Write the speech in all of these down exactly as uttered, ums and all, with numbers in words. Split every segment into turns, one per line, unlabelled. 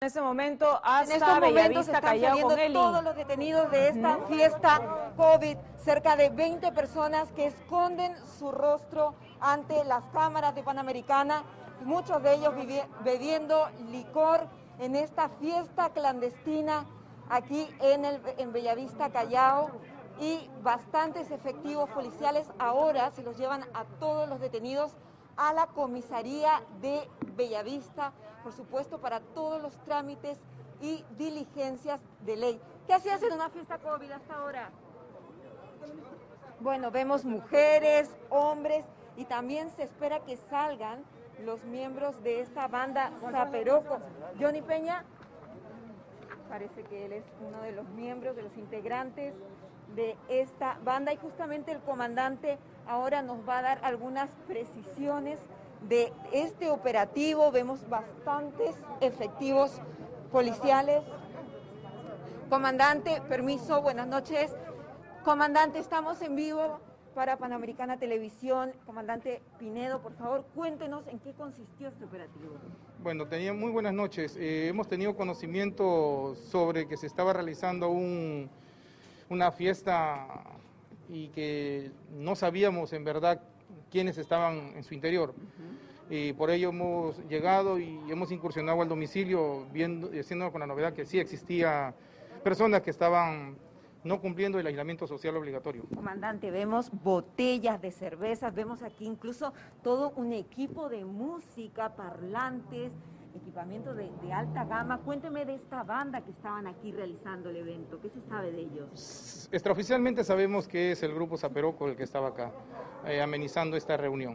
En ese momento hasta
en estos momentos
Bellavista,
están
Callao
saliendo
con Eli.
todos los detenidos de esta fiesta COVID, cerca de veinte personas que esconden su rostro ante las cámaras de Panamericana, muchos de ellos bebiendo licor en esta fiesta clandestina aquí en, el, en Bellavista, Callao, y bastantes efectivos policiales ahora se los llevan a todos los detenidos a la comisaría de Bellavista, por supuesto, para todos los trámites y diligencias de ley. ¿Qué hacías en una fiesta COVID hasta ahora? Bueno, vemos mujeres, hombres, y también se espera que salgan los miembros de esta banda Zaperoco. Johnny Peña, parece que él es uno de los miembros, de los integrantes de esta banda, y justamente el comandante ahora nos va a dar algunas precisiones de este operativo. Vemos bastantes efectivos policiales. Comandante, permiso, buenas noches. Comandante, estamos en vivo para Panamericana Televisión. Comandante Pinedo, por favor, cuéntenos en qué consistió este operativo.
Bueno, tenía muy buenas noches. Eh, hemos tenido conocimiento sobre que se estaba realizando un, una fiesta y que no sabíamos en verdad quiénes estaban en su interior. Uh-huh. Y por ello hemos llegado y hemos incursionado al domicilio, viendo, haciendo con la novedad que sí existía personas que estaban no cumpliendo el aislamiento social obligatorio.
Comandante, vemos botellas de cervezas, vemos aquí incluso todo un equipo de música, parlantes, equipamiento de, de alta gama. Cuénteme de esta banda que estaban aquí realizando el evento, ¿qué se sabe de ellos?
Extraoficialmente sabemos que es el grupo Zaperoco el que estaba acá, eh, amenizando esta reunión.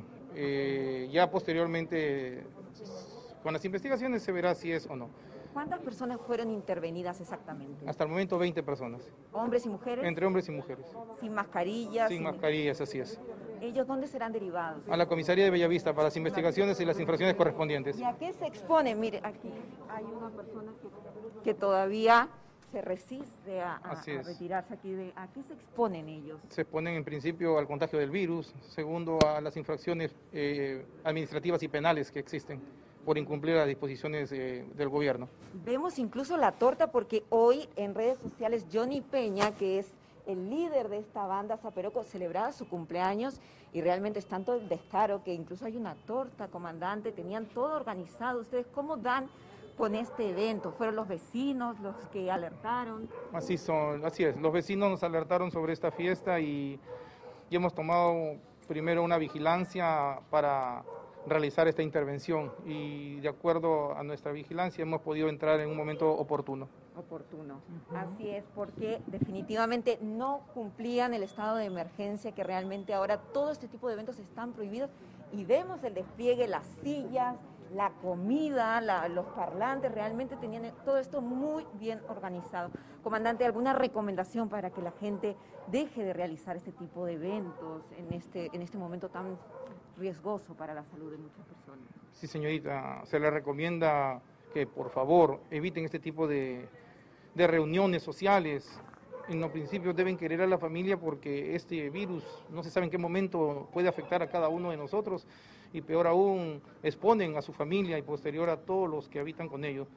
Eh, ya posteriormente, con las investigaciones se verá si es o no.
¿Cuántas personas fueron intervenidas exactamente?
Hasta el momento veinte personas.
¿Hombres y mujeres?
Entre hombres y mujeres.
¿Sin mascarillas?
Sin, sin mascarillas, así es.
¿Ellos dónde serán derivados?
A la comisaría de Bellavista para las investigaciones y las infracciones correspondientes.
¿Y a qué se expone? Mire, aquí hay una persona que, que todavía se resiste a, a, a retirarse aquí. De, ¿A qué se exponen ellos?
Se exponen en principio al contagio del virus, segundo a las infracciones eh, administrativas y penales que existen por incumplir las disposiciones eh, del gobierno.
Vemos incluso la torta porque hoy en redes sociales Johnny Peña, que es el líder de esta banda Zaperoco, celebraba su cumpleaños y realmente es tanto el descaro que incluso hay una torta, comandante, tenían todo organizado. ¿Ustedes cómo dan con este evento? ¿Fueron los vecinos los que alertaron?
Así son, así es, los vecinos nos alertaron sobre esta fiesta y, y hemos tomado primero una vigilancia para realizar esta intervención y de acuerdo a nuestra vigilancia hemos podido entrar en un momento oportuno.
Oportuno, uh-huh. Así es, porque definitivamente no cumplían el estado de emergencia, que realmente ahora todo este tipo de eventos están prohibidos, y vemos el despliegue, las sillas, la comida, la, los parlantes, realmente tenían todo esto muy bien organizado. Comandante, ¿alguna recomendación para que la gente deje de realizar este tipo de eventos en este, en este momento tan riesgoso para la salud de muchas personas?
Sí, señorita, se le recomienda que por favor eviten este tipo de, de reuniones sociales. En los principios deben querer a la familia porque este virus no se sabe en qué momento puede afectar a cada uno de nosotros y peor aún exponen a su familia y posterior a todos los que habitan con ellos.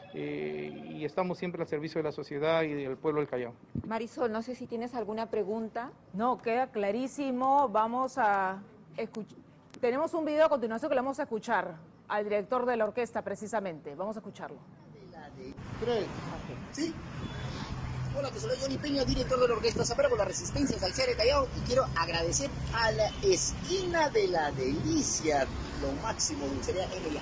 Eh, y estamos siempre al servicio de la sociedad y del pueblo del Callao.
Marisol, no sé si tienes alguna pregunta.
No, queda clarísimo. Vamos a escuchar. Tenemos un video a continuación que le vamos a escuchar al director de la orquesta precisamente. Vamos a escucharlo.
Tres. Sí. Hola, que soy Johnny Peña, director de la orquesta Zaperoco, la Resistencia Salsera de Callao, y quiero agradecer a la esquina de la delicia, lo máximo, dulcería Emilia.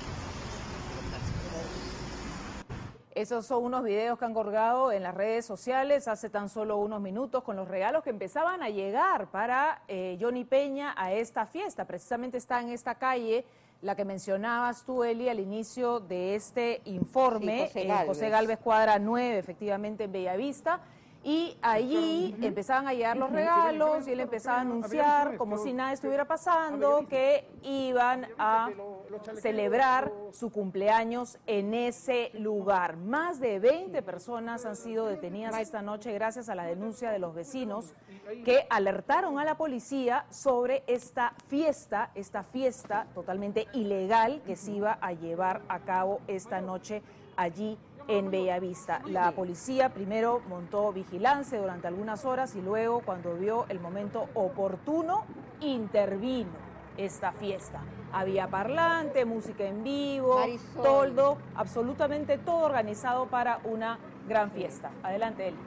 Esos son unos videos que han colgado en las redes sociales hace tan solo unos minutos con los regalos que empezaban a llegar para eh, Johnny Peña a esta fiesta. Precisamente está en esta calle, la que mencionabas tú, Eli, al inicio de este informe, sí, José Gálvez. Eh, José Gálvez Cuadra nueve, efectivamente en Bellavista. Y allí uh-huh. empezaban a llegar los regalos y él empezaba a anunciar, como si nada estuviera pasando, que iban a celebrar su cumpleaños en ese lugar. Más de veinte personas han sido detenidas esta noche gracias a la denuncia de los vecinos que alertaron a la policía sobre esta fiesta, esta fiesta totalmente ilegal que se iba a llevar a cabo esta noche allí en Bellavista. La policía primero montó vigilancia durante algunas horas y luego, cuando vio el momento oportuno, intervino esta fiesta. Había parlante, música en vivo,
Marisol.
toldo, absolutamente todo organizado para una gran fiesta. Adelante, Eli.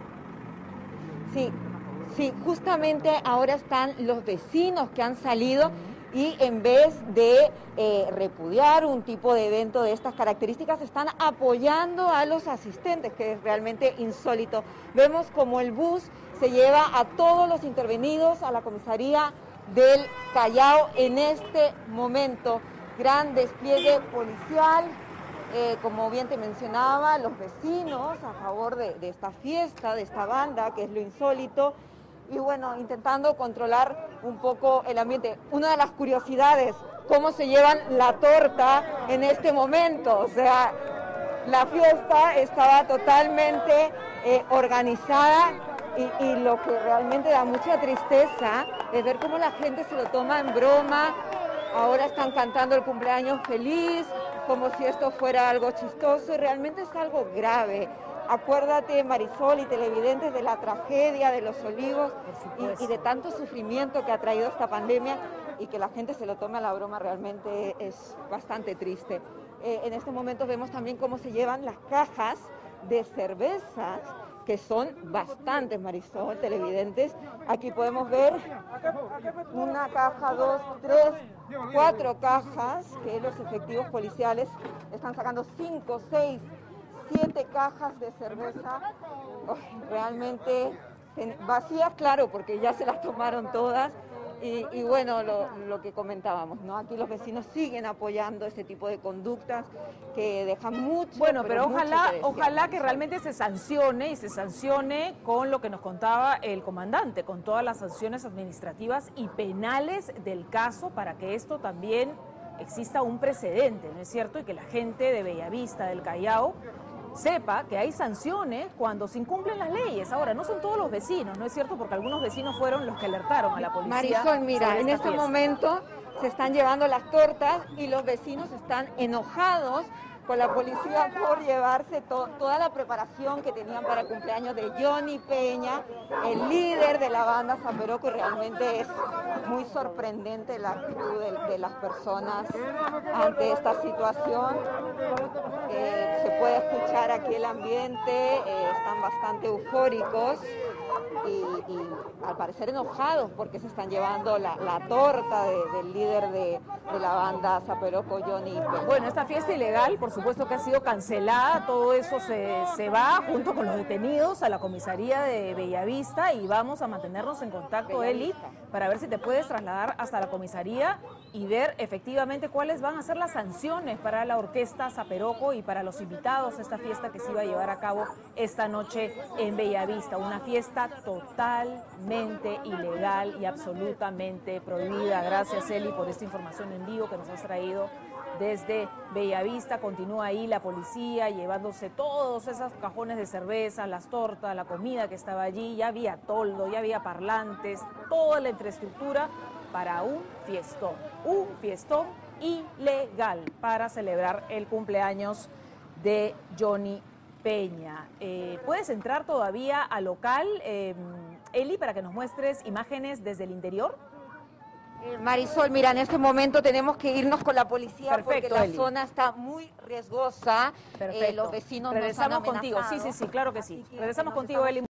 Sí, sí, justamente ahora están los vecinos que han salido y en vez de eh, repudiar un tipo de evento de estas características, están apoyando a los asistentes, que es realmente insólito. Vemos como el bus se lleva a todos los intervenidos a la comisaría del Callao en este momento. Gran despliegue policial, eh, como bien te mencionaba, los vecinos a favor de, de esta fiesta, de esta banda, que es lo insólito. Y bueno, intentando controlar un poco el ambiente. Una de las curiosidades, cómo se llevan la torta en este momento. O sea, la fiesta estaba totalmente eh, organizada y, y lo que realmente da mucha tristeza es ver cómo la gente se lo toma en broma. Ahora están cantando el cumpleaños feliz, como si esto fuera algo chistoso, y realmente es algo grave. Acuérdate, Marisol y televidentes, de la tragedia de Los Olivos y, y de tanto sufrimiento que ha traído esta pandemia, y que la gente se lo tome a la broma realmente es bastante triste. Eh, en estos momentos vemos también cómo se llevan las cajas de cervezas, que son bastantes, Marisol, televidentes. Aquí podemos ver una caja, dos, tres, cuatro cajas que los efectivos policiales están sacando, cinco, seis, siete cajas de cerveza, oh, realmente vacías, claro, porque ya se las tomaron todas. Y, y bueno, lo, lo que comentábamos, ¿no? Aquí los vecinos siguen apoyando este tipo de conductas que dejan mucho.
Bueno, pero,
pero
ojalá,
mucho que
ojalá que realmente se sancione y se sancione con lo que nos contaba el comandante, con todas las sanciones administrativas y penales del caso, para que esto también exista un precedente, ¿no es cierto? Y que la gente de Bellavista, del Callao, sepa que hay sanciones cuando se incumplen las leyes. Ahora, no son todos los vecinos, ¿no es cierto? Porque algunos vecinos fueron los que alertaron a la policía.
Marisol, mira, en este
fiesta.
momento se están llevando las tortas y los vecinos están enojados con la policía por llevarse to toda la preparación que tenían para el cumpleaños de Johnny Peña, el líder de la banda Zaperoco, y realmente es muy sorprendente la actitud de, de las personas ante esta situación. Eh, se puede escuchar aquí el ambiente, eh, están bastante eufóricos y, y al parecer enojados porque se están llevando la, la torta de, del líder de, de la banda Zaperoco, Johnny Peña.
Bueno, esta fiesta ilegal, por supuesto que ha sido cancelada, todo eso se, se va junto con los detenidos a la comisaría de Bellavista, y vamos a mantenernos en contacto, Bellavista, Eli, para ver si te puedes trasladar hasta la comisaría y ver efectivamente cuáles van a ser las sanciones para la orquesta Zaperoco y para los invitados a esta fiesta que se iba a llevar a cabo esta noche en Bellavista, una fiesta totalmente ilegal y absolutamente prohibida. Gracias, Eli, por esta información en vivo que nos has traído desde Bellavista. Continúa ahí la policía llevándose todos esos cajones de cerveza, las tortas, la comida que estaba allí. Ya había toldo, ya había parlantes, toda la infraestructura para un fiestón, un fiestón ilegal para celebrar el cumpleaños de Johnny Peña. Eh, ¿Puedes entrar todavía al local, eh, Eli, para que nos muestres imágenes desde el interior?
Marisol, mira, en este momento tenemos que irnos con la policía.
Perfecto,
porque la
Eli.
zona está muy riesgosa.
Perfecto.
Eh, los vecinos
Regresamos
nos han
contigo, sí,
amenazado.
sí, sí, claro que sí.
Así que
Regresamos
nos
contigo,
estamos
Eli.